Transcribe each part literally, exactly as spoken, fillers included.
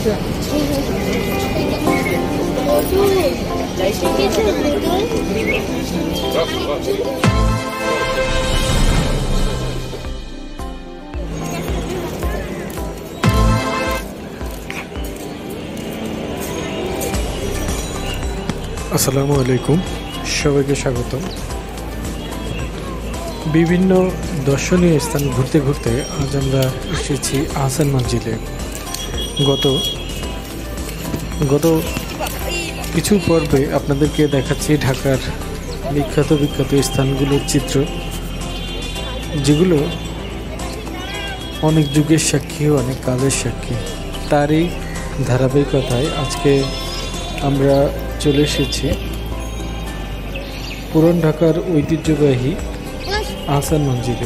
আসসালামু আলাইকুম, সবাইকে স্বাগতম। বিভিন্ন দর্শনীয় স্থান ঘুরতে ঘুরতে আজ আমরা এসেছি আহসান মঞ্জিলে। গত গত কিছু পর্বে আপনাদেরকে দেখাচ্ছি ঢাকার বিখ্যাত বিখ্যাত স্থানগুলোর চিত্র, যেগুলো অনেক যুগের সাক্ষী, অনেক কালের সাক্ষী। তারই ধারাবাহিকতায় আজকে আমরা চলে এসেছি পুরান ঢাকার ঐতিহ্যবাহী আহসান মঞ্জিলে।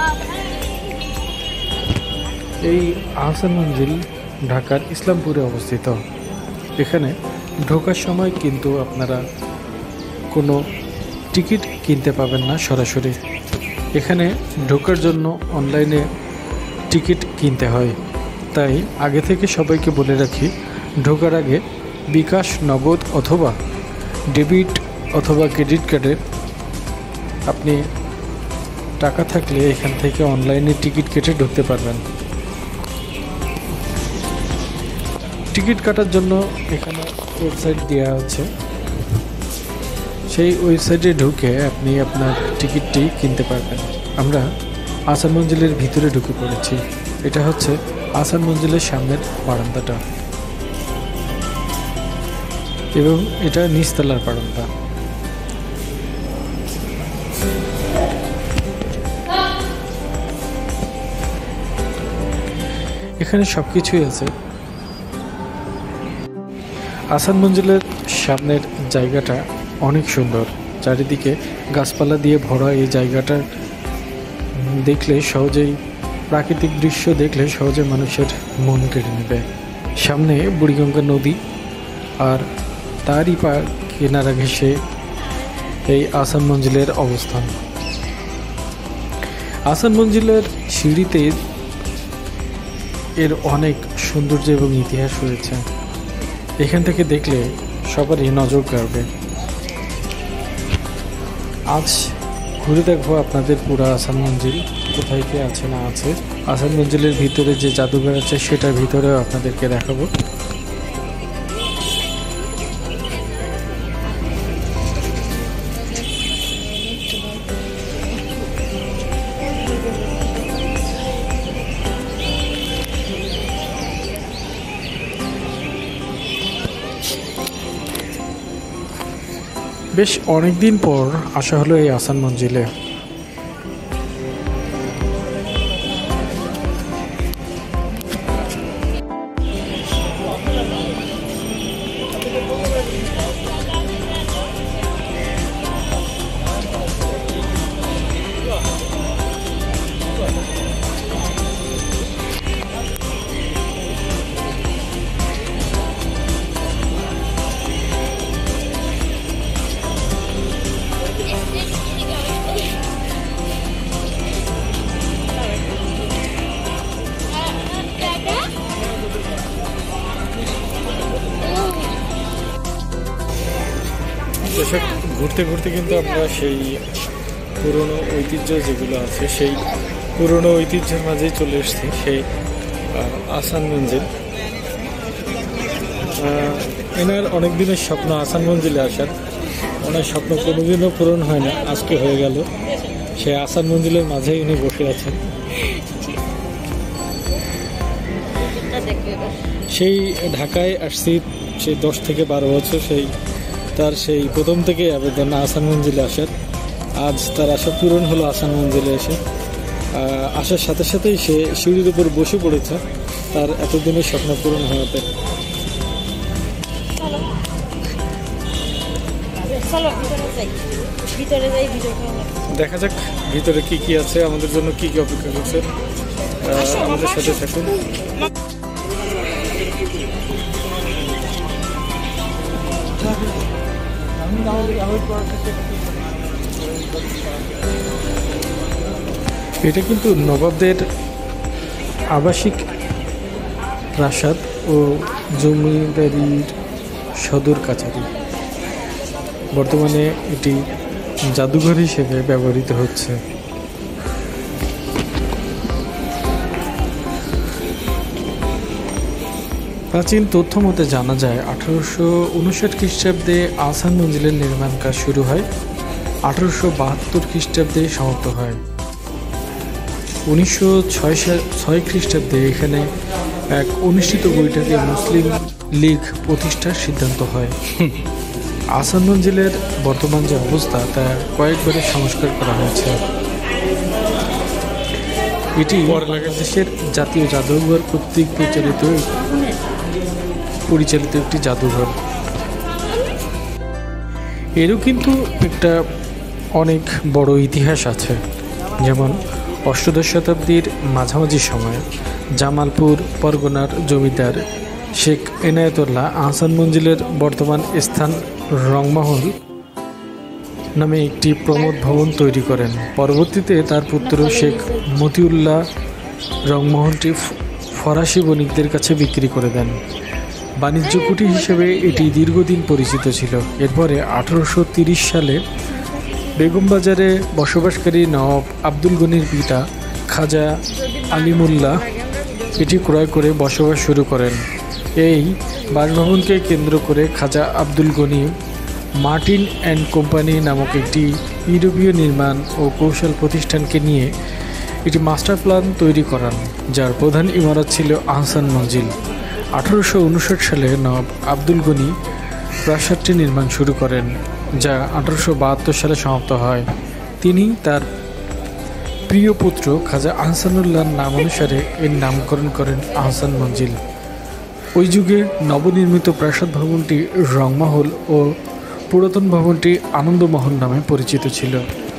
এই আহসান মঞ্জিল ঢাকার ইসলামপুরে অবস্থিত। এখানে ঢোকার সময় কিন্তু আপনারা কোনো টিকিট কিনতে পাবেন না সরাসরি। এখানে ঢোকার জন্য অনলাইনে টিকিট কিনতে হয়। তাই আগে থেকে সবাইকে বলে রাখি, ঢোকার আগে বিকাশ, নগদ অথবা ডেবিট অথবা ক্রেডিট কার্ডে আপনি টাকা থাকলে এখান থেকে অনলাইনে টিকিট কেটে ঢুকতে পারবেন। টিকিট কাটার জন্য এখানে ওয়েবসাইট দেওয়া আছে, সেই ওয়েবসাইটে ঢুকে আপনি আপনার টিকিটটি কিনতে পারবেন। আমরা আহসান মঞ্জিলের ভিতরে ঢুকে পড়েছি। এটা হচ্ছে আহসান মঞ্জিলের সামনের বারান্দাটা এবং এটা নিচতলার বারান্দা। এখানে সব কিছুই আছে। আহসান মঞ্জিলের সামনের জায়গাটা অনেক সুন্দর, চারিদিকে গাছপালা দিয়ে ভরা। এই জায়গাটা দেখলে সহজেই, প্রাকৃতিক দৃশ্য দেখলে সহজে মানুষের মন কেড়ে নেবে। সামনে বুড়িগঙ্গা নদী, আর তারই পা কিনারা ঘেঁষে এই আহসান মঞ্জিলের অবস্থান। আহসান মঞ্জিলের সিঁড়িতে এর অনেক সৌন্দর্য এবং ইতিহাস রয়েছে। এখান থেকে দেখলে সবারই নজর কাড়বে। আজ ঘুরে দেখবো আপনাদের পুরো আহসান মঞ্জিল কোথায় কি আছে না আছে। আহসান মঞ্জিলের ভিতরে যে জাদুঘর আছে সেটার ভিতরেও আপনাদেরকে দেখাবো। বেশ অনেক দিন পর আসা হলো এই আহসান মঞ্জিলে। দর্শক, ঘুরতে ঘুরতে কিন্তু আমরা সেই পুরনো ঐতিহ্য যেগুলো আছে সেই পুরনো ঐতিহ্যের মাঝেই চলে এসেছি, সেই আহসান মঞ্জিল। এনার অনেক দিনের স্বপ্ন আহসান মঞ্জিলে আসার। ওনার স্বপ্ন কোনোদিনও পূরণ হয় না, আজকে হয়ে গেল। সেই আহসান মঞ্জিলের মাঝেই উনি বসে আছেন। সেই ঢাকায় আসছি সেই দশ থেকে বারো বছর, সেই তার সেই প্রথম থেকে আবেদন আহসান মঞ্জিলে আসার। আজ তার আশা পূরণ হলো আহসান মঞ্জিলে এসে। আসার সাথে সাথেই সে সিঁড়ির উপর বসে পড়েছে তার এতদিনের স্বপ্ন পূরণ হওয়াতে। দেখা যাক ভিতরে কি কি আছে, আমাদের জন্য কি কি অপেক্ষা করছে। আমাদের সাথে থাকুন। এটা কিন্তু নবাবদের আবাসিক প্রাসাদ। ও জমিদারির সদর কাছারি। বর্তমানে এটি জাদুঘর হিসেবে ব্যবহৃত হচ্ছে। প্রাচীন তথ্য মতে জানা যায় আঠারোশো উনষাট খ্রিস্টাব্দে আহসান মঞ্জিলের নির্মাণ কাজ শুরু হয়, আঠারোশো বাহাত্তর খ্রিস্টাব্দে সমাপ্ত হয়। উনিশশো ছয় ছয় খ্রিস্টাব্দে এখানে এক অনুষ্ঠিত বৈঠকে মুসলিম লীগ প্রতিষ্ঠার সিদ্ধান্ত হয়। আহসান মঞ্জিলের বর্তমান যে অবস্থা তা কয়েকবারে সংস্কার করা হয়েছে। এটি বাংলাদেশের জাতীয় জাদুঘর কর্তৃক পরিচালিত পরিচালিত একটি জাদুঘর। এরও কিন্তু একটা অনেক বড় ইতিহাস আছে। যেমন অষ্টাদশ শতাব্দীর মাঝামাঝি সময়ে জামালপুর পরগনার জমিদার শেখ এনায়েতুল্লাহ আহসান মঞ্জিলের বর্তমান স্থান রংমহল নামে একটি প্রমোদ ভবন তৈরি করেন। পরবর্তীতে তার পুত্র শেখ মতিউল্লাহ রংমহলটি ফরাসি বণিকদের কাছে বিক্রি করে দেন। বাণিজ্য কুঠি হিসেবে এটি দীর্ঘদিন পরিচিত ছিল। এরপরে আঠারোশো তিরিশ সালে বেগমবাজারে বসবাসকারী নবাব আব্দুল গনির পিতা খাজা আলিমুল্লাহ এটি ক্রয় করে বসবাস শুরু করেন। এই বাসভবনকে কেন্দ্র করে Khaja Abdul Gani Martin and company নামক একটি ইউরোপীয় নির্মাণ ও কৌশল প্রতিষ্ঠানকে নিয়ে একটি মাস্টার প্ল্যান তৈরি করান, যার প্রধান ইমারত ছিল আহসান মঞ্জিল। আঠারোশো উনষাট সালে নবাব আব্দুল গনি প্রাসাদটি নির্মাণ শুরু করেন, যা আঠারোশো বাহাত্তর সালে সমাপ্ত হয়। তিনি তার প্রিয় পুত্র খাজা আহসানুল্লাহর নাম অনুসারে এর নামকরণ করেন আহসান মঞ্জিল। ওই যুগে নবনির্মিত প্রাসাদ ভবনটি রংমহল ও পুরাতন ভবনটি আনন্দমহল নামে পরিচিত ছিল।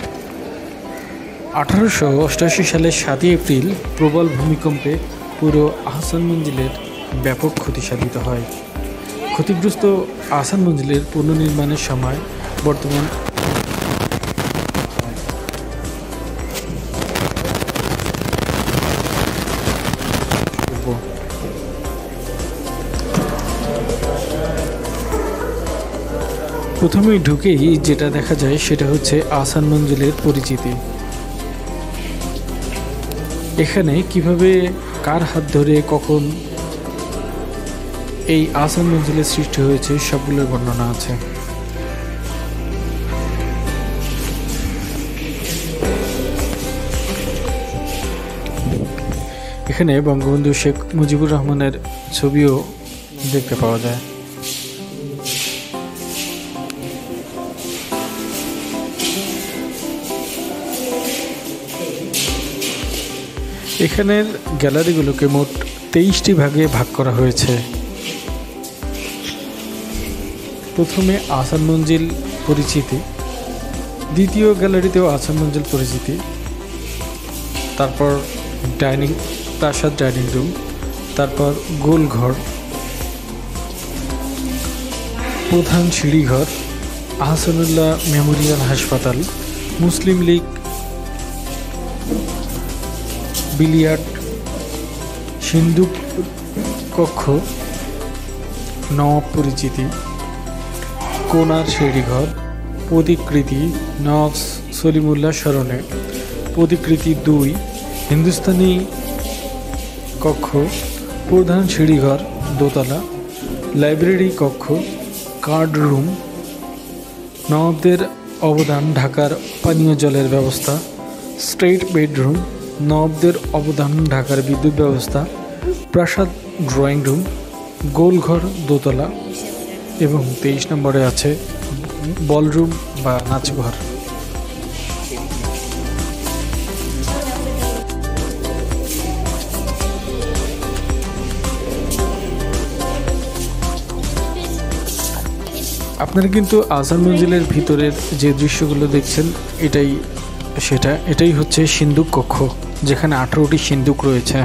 আঠারোশো অষ্টাশি সালের সাতই এপ্রিল প্রবল ভূমিকম্পে পুরো আহসান মঞ্জিলের ব্যাপক ক্ষতি সাধিত হয়। ক্ষতিগ্রস্ত আহসান মঞ্জিলের পুনর্নির্মাণের সময় বর্তমান প্রথমেই ঢুকেই যেটা দেখা যায় সেটা হচ্ছে আহসান মঞ্জিলের পরিচিতি। এখানে কিভাবে কার হাত ধরে কখন এই আহসান মঞ্জিলের সৃষ্টি হয়েছে সবগুলোর বর্ণনা আছে। এখানে বঙ্গবন্ধু শেখ মুজিবুর রহমানের ছবিও দেখতে পাওয়া যায়। এখানের গ্যালারিগুলোকে মোট তেইশটি ভাগে ভাগ করা হয়েছে। প্রথমে আহসান মঞ্জিল পরিচিতি, দ্বিতীয় গ্যালারিতেও আহসান মঞ্জিল পরিচিতি, তারপর ডাইনিং প্রাসাদ ডাইনিং রুম, তারপর গোলঘর, প্রধান সিঁড়িঘর, আহসানুল্লাহ মেমোরিয়াল হাসপাতাল, মুসলিম লীগ বিলিয়ার্ড, সিন্ধু কক্ষ, নবাব পরিচিতি, কোনার সিঁড়িঘর, প্রতিকৃতি নবাব সলিমুল্লাহ স্মরণে, প্রতিকৃতি দুই, হিন্দুস্তানি কক্ষ, প্রধান সিঁড়িঘর দোতলা, লাইব্রেরি কক্ষ, কার্ড রুম, নবাবদের অবদান ঢাকার পানীয় জলের ব্যবস্থা, স্টেট বেডরুম, নবাবদের অবদান ঢাকার বিদ্যুৎ ব্যবস্থা, প্রাসাদ ড্রয়িং রুম, গোলঘর দোতলা এবং তেইশ নম্বরে আছে বলরুম বা নাচঘর। আপনারা কিন্তু আহসান মঞ্জিলের ভিতরের যে দৃশ্যগুলো দেখছেন এটাই সেটা এটাই হচ্ছে সিন্ধুক কক্ষ, যেখানে আঠারোটি সিন্ধুক রয়েছে।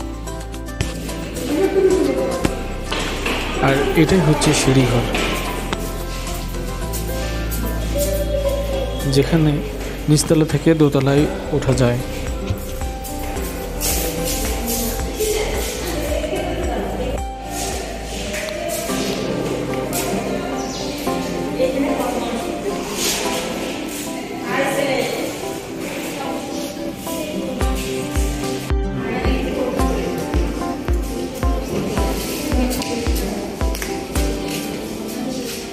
আর এটাই হচ্ছে সিঁড়িঘর, যেখানে নিচতলা থেকে দোতলায় ওঠা যায়।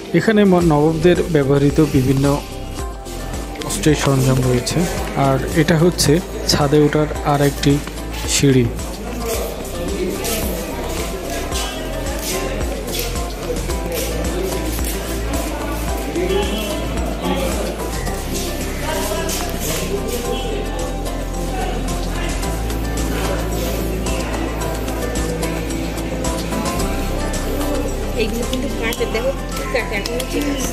এখানে নবাবদের ব্যবহৃত বিভিন্ন অস্ত্রের সরঞ্জাম রয়েছে। আর এটা হচ্ছে ছাদে ওঠার আর একটি সিঁড়ি। এগুলো কিন্তু কাটে, দেখো কাটে এখনো ঠিক আছে।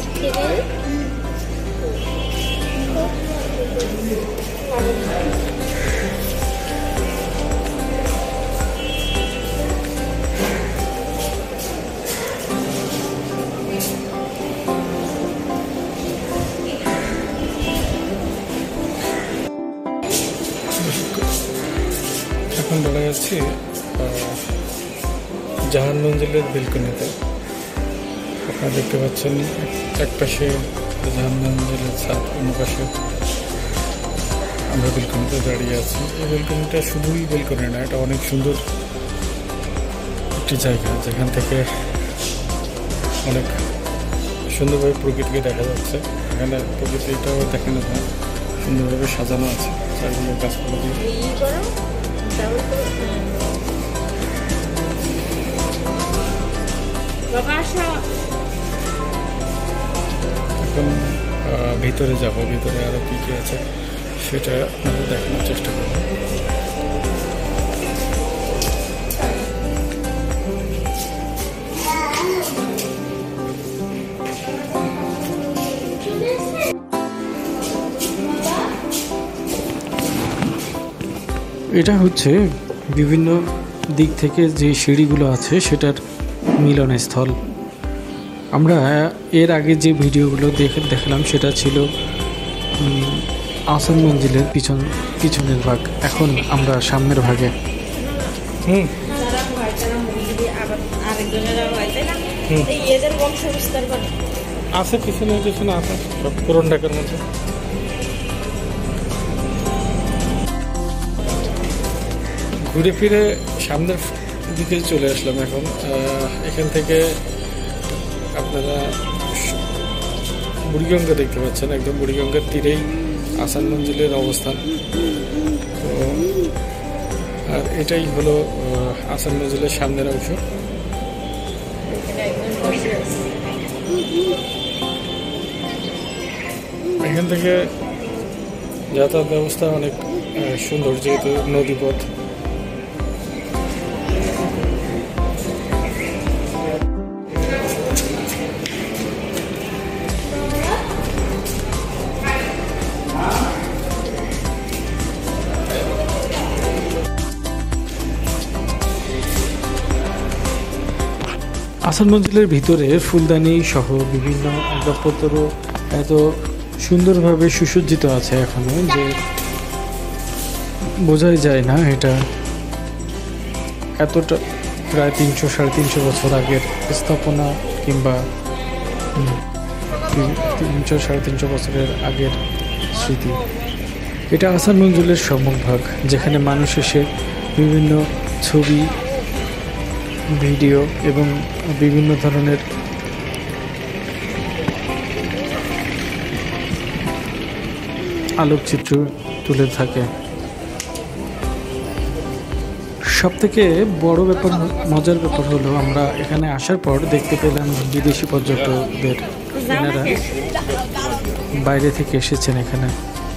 এখন বলা যাচ্ছে জাহান মঞ্জিলের বেলকনিতে। আপনারা দেখতে পাচ্ছেন এক পাশে জাহান মঞ্জিলের ছাদ, অন্য পাশে আমরা বেলকনিতে দাঁড়িয়ে আছি। এই বেলকনিটা শুধুই বেলকনি না, এটা অনেক সুন্দর একটি জায়গা যেখান থেকে অনেক সুন্দরভাবে প্রকৃতিকে দেখা যাচ্ছে। এখানে প্রকৃতিটাও দেখানো যায়, সুন্দরভাবে সাজানো আছে চারদিকে গাছপালা দিয়ে। এখন ভিতরে যাব, ভিতরে আরো কি কি আছে সেটা আপনাদের দেখানোর চেষ্টা করব। এটা হচ্ছে বিভিন্ন দিক থেকে যে সিঁড়িগুলো আছে সেটার মিলনস্থল। আমরা এর আগে যে ভিডিওগুলো দেখে দেখলাম সেটা ছিল আহসান মঞ্জিলের পিছন পিছনের ভাগ। এখন আমরা সামনের ভাগে। হুম আছে পিছনে পিছনে আছে সব পুরন ঢাকার মধ্যে। ঘুরে ফিরে সামনের দিকে চলে আসলাম। এখন এখান থেকে আপনারা বুড়িগঙ্গা দেখতে পাচ্ছেন, একদম বুড়িগঙ্গার তীরেই আহসান মঞ্জিলের অবস্থান। তো আর এটাই হলো আহসান মঞ্জিলের সামনের অংশ। এখান থেকে যাতায়াত ব্যবস্থা অনেক সুন্দর, যেহেতু নদীপথ। আহসান মঞ্জিলের ভিতরে ফুলদানি সহ বিভিন্ন আসবাবপত্র এত সুন্দরভাবে সুসজ্জিত আছে এখনো যে বোঝাই যায় না এটা এতটা প্রায় তিনশো সাড়ে তিনশো বছর আগের স্থাপনা কিংবা তিনশো সাড়ে তিনশো বছরের আগের স্মৃতি। এটা আহসান মঞ্জিলের সম্মুখভাগ, যেখানে মানুষ এসে বিভিন্ন ছবি, ভিডিও এবং বিভিন্ন ধরনের আলোকচিত্র তুলে থাকে। সবথেকে বড় ব্যাপার, মজার ব্যাপার হলো আমরা এখানে আসার পর দেখতে পেলাম বিদেশি পর্যটকদের। এনারা বাইরে থেকে এসেছেন এখানে।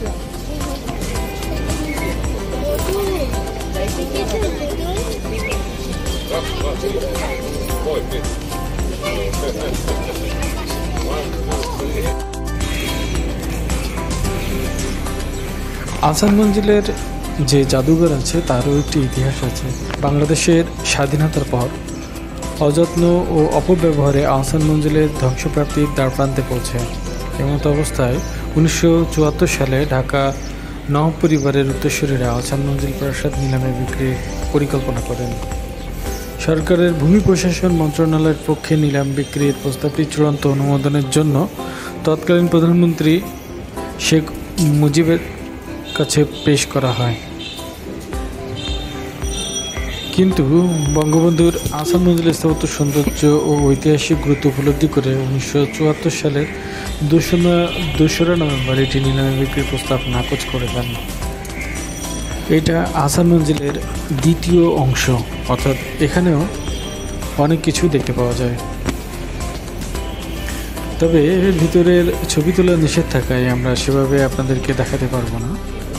আহসান মঞ্জিলের যে জাদুঘর আছে তারও একটি ইতিহাস আছে। বাংলাদেশের স্বাধীনতার পর অযত্ন ও অপব্যবহারে আহসান মঞ্জিলের ধ্বংসপ্রাপ্তির দ্বারপ্রান্তে পৌঁছে। এমত অবস্থায় উনিশশো চুয়াত্তর সালে ঢাকা নওয়াব পরিবারের উত্তরসূরিরা আহসান মঞ্জিল প্রাসাদ নিলামে বিক্রির পরিকল্পনা করেন। সরকারের ভূমি প্রশাসন মন্ত্রণালয়ের পক্ষে নিলাম বিক্রির প্রস্তাবটি চূড়ান্ত অনুমোদনের জন্য তৎকালীন প্রধানমন্ত্রী শেখ মুজিবের কাছে পেশ করা হয়। কিন্তু বঙ্গবন্ধুর আহসান মঞ্জিলের স্থাপত্য সৌন্দর্য ও ঐতিহাসিক গুরুত্ব উপলব্ধি করে উনিশশো চুয়াত্তর সালের দোসরা দোসরা নভেম্বর এটি নিলামে বিক্রির প্রস্তাব নাকচ করে দেন। এটা আহসান মঞ্জিলের দ্বিতীয় অংশ, অর্থাৎ এখানেও অনেক কিছু দেখতে পাওয়া যায়। তবে ভিতরের ছবি তোলা নিষেধ থাকায় আমরা সেভাবে আপনাদেরকে দেখাতে পারবো না।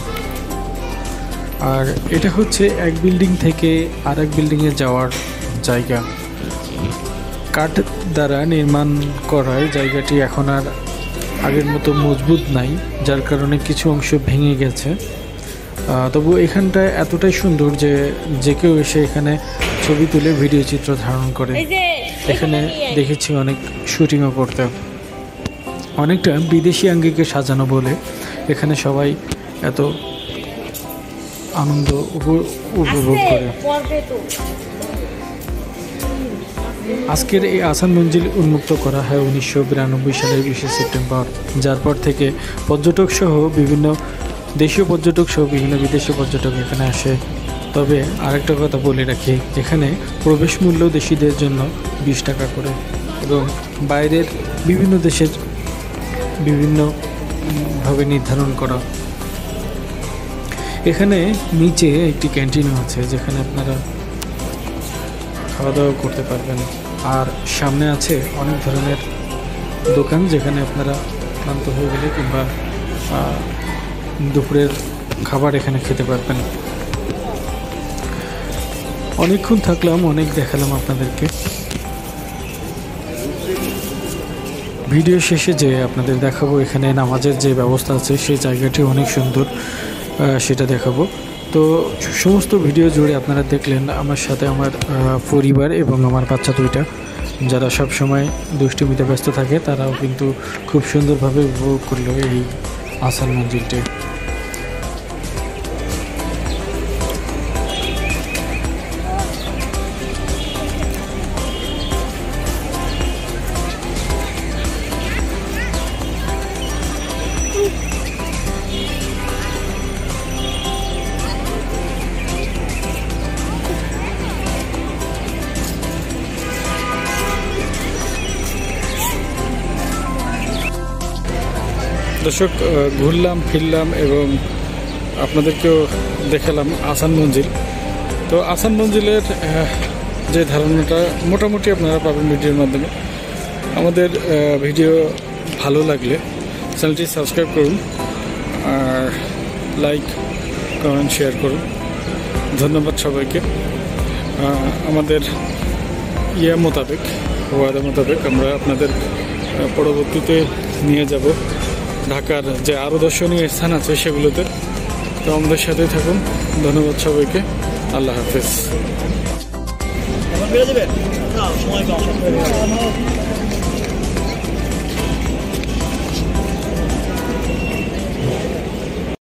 আর এটা হচ্ছে এক বিল্ডিং থেকে আর এক বিল্ডিংয়ে যাওয়ার জায়গা। কাঠ দ্বারা নির্মাণ করায় জায়গাটি এখন আর আগের মতো মজবুত নাই, যার কারণে কিছু অংশ ভেঙে গেছে। তবু এখানটায় এতটাই সুন্দর যে যে কেউ এসে এখানে ছবি তুলে ভিডিও চিত্র ধারণ করে। এখানে দেখেছি অনেক শুটিংও করতে। অনেকটা বিদেশি আঙ্গিকে সাজানো বলে এখানে সবাই এত আনন্দ উপভোগ করে। আজকের এই আহসান মঞ্জিল উন্মুক্ত করা হয় উনিশশো বিরানব্বই সালের বিশে সেপ্টেম্বর, যার পর থেকে পর্যটক সহ বিভিন্ন দেশীয় পর্যটক সহ বিভিন্ন বিদেশি পর্যটক এখানে আসে। তবে আরেকটা কথা বলে রাখি, এখানে প্রবেশ মূল্য দেশিদের জন্য বিশ টাকা করে এবং বাইরের বিভিন্ন দেশের বিভিন্নভাবে নির্ধারণ করা। এখানে নিচে একটি ক্যান্টিনও আছে যেখানে আপনারা খাওয়া দাওয়া করতে পারবেন। আর সামনে আছে অনেক ধরনের দোকান যেখানে আপনারা ক্লান্ত হয়ে গেলে কিংবা দুপুরের খাবার এখানে খেতে পারবেন। অনেকক্ষণ থাকলাম, অনেক দেখালাম আপনাদেরকে। ভিডিও শেষে যে আপনাদের দেখাবো এখানে নামাজের যে ব্যবস্থা আছে সেই জায়গাটি অনেক সুন্দর, সেটা দেখাবো। তো সমস্ত ভিডিও জুড়ে আপনারা দেখলেন আমার সাথে আমার পরিবার এবং আমার বাচ্চা দুইটা, যারা সব সময় দুষ্টুমিতে ব্যস্ত থাকে, তারাও কিন্তু খুব সুন্দরভাবে উপভোগ করলো এই আহসান মঞ্জিলটি। দর্শক, ঘুরলাম ফিরলাম এবং আপনাদেরকেও দেখালাম আহসান মঞ্জিল। তো আহসান মঞ্জিলের যে ধারণাটা মোটামুটি আপনারা পাবেন ভিডিওর মাধ্যমে। আমাদের ভিডিও ভালো লাগলে চ্যানেলটি সাবস্ক্রাইব করুন আর লাইক কমেন্ট শেয়ার করুন। ধন্যবাদ সবাইকে। আমাদের ইয়া মোতাবেক ওয়াদা মোতাবেক আমরা আপনাদের পরবর্তীতে নিয়ে যাব ঢাকার যে আরও দর্শনীয় স্থান আছে সেগুলোতে। তো আমাদের সাথেই থাকুন। ধন্যবাদ সবাইকে। আল্লাহ হাফেজ।